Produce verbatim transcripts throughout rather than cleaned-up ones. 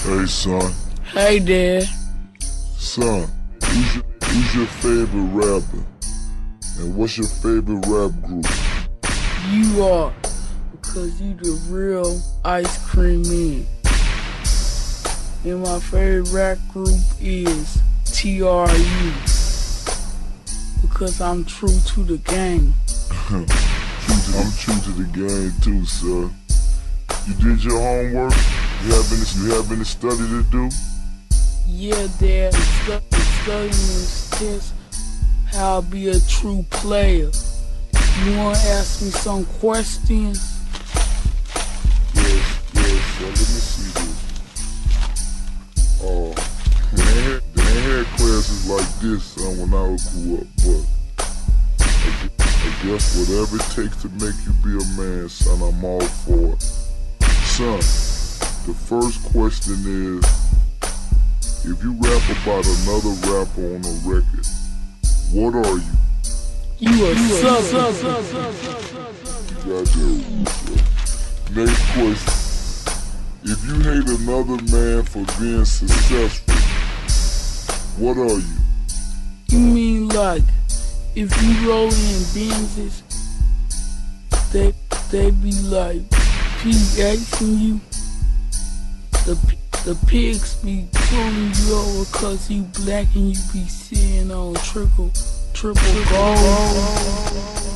Hey son. Hey Dad. Son, who's your, who's your favorite rapper? And what's your favorite rap group? You are, because you the real ice cream man. And my favorite rap group is T R U, because I'm true to the game. true to, I'm true to the game too, sir. You did your homework? You have any, you have any study to do? Yeah, Dad, studying is just how I'll be a true player. You wanna ask me some questions? Yes, yes, sir. Let me see this. Oh, uh, they ain't had, they ain't had classes like this, son, when I grew up, but I, I guess whatever it takes to make you be a man, son, I'm all for it. Son, the first question is, if you rap about another rapper on a record, what are you? You a sub. You got that. Next question. If you hate another man for being successful, what are you? You mean like, if you roll in Benzes, they, they be like PXing you? The, the pigs be pulling you over cause you black and you be sitting on triple, triple gold.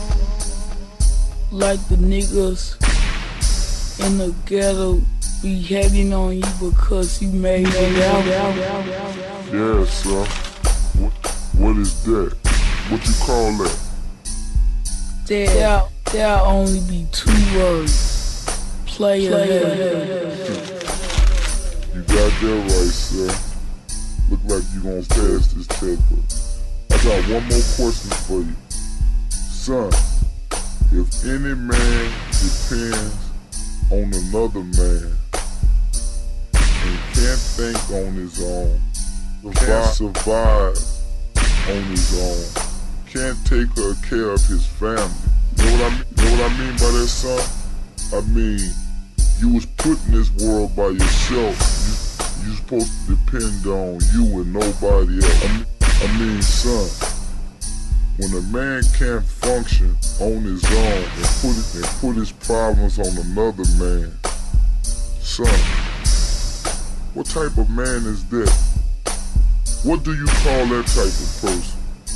Like the niggas in the ghetto be hating on you because you made it out. Yeah, sir. What, what is that? What you call that? There, there'll only be two words. Player. Player. You got that right, sir. Look like you gonna pass this test, but I got one more question for you. Son, if any man depends on another man and can't think on his own, can't survive on his own, can't take care of his family. You know what I mean? You know what I mean by that, son? I mean, you was put in this world by yourself. You, you supposed to depend on you and nobody else. I mean, I mean, son, when a man can't function on his own and put it, and put his problems on another man, son, what type of man is that? What do you call that type of person?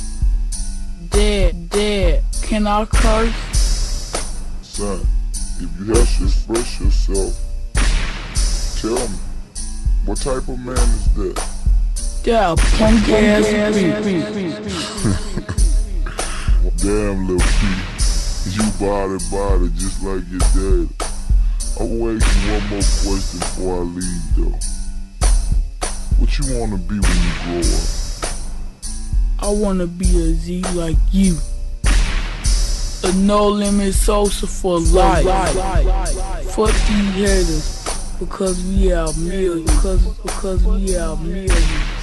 Dad, Dad, can I curse? Son, if you have to express yourself, tell me, what type of man is that? Yeah, punk ass Damn, Lil P, you body body just like your daddy. I will ask you one more question before I leave though. What you wanna be when you grow up? I wanna be a Z like you. A no limit social for life. Fuck these haters, because we are millions. Because, because we are millions.